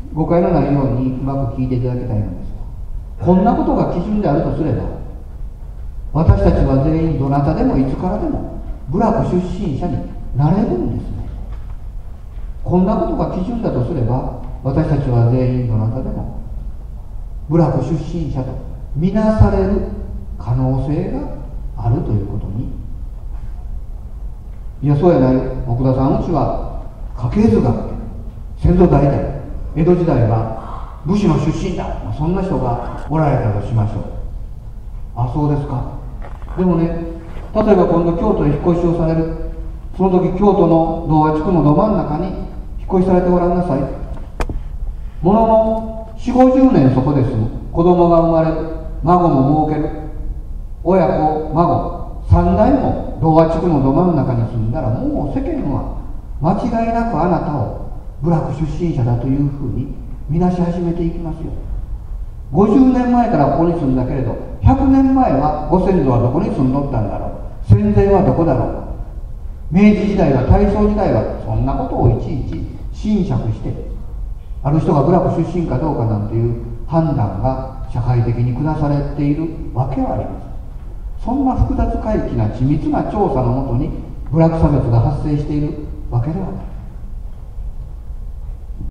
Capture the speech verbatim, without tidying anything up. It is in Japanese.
誤解のないようにうまく聞いていただきたいのですが、こんなことが基準であるとすれば、私たちは全員どなたでもいつからでも部落出身者になれるんですね。こんなことが基準だとすれば、私たちは全員どなたでも部落出身者とみなされる可能性があるということに、いやそうやない、奥田さん、うちは家系図が先祖代々江戸時代は武士の出身だ、そんな人がおられたとしましょう。あ、そうですか。でもね、例えば今度京都へ引っ越しをされる、その時京都の童話地区のど真ん中に引っ越しされてごらんなさい。もののよんじゅうごじゅうねんそこで住む、子供が生まれる、孫も設ける、親子孫三代も童話地区のど真ん中に住んだら、もう世間は間違いなくあなたを部落出身者だというふうに見なし始めていきますよ。ごじゅうねんまえからここに住んだけれど、ひゃくねんまえはご先祖はどこに住んどったんだろう、戦前はどこだろう、明治時代は大正時代は、そんなことをいちいち斟酌してある人が部落出身かどうかなんていう判断が社会的に下されているわけはあります。そんな複雑回帰な緻密な調査のもとに部落差別が発生しているわけではない。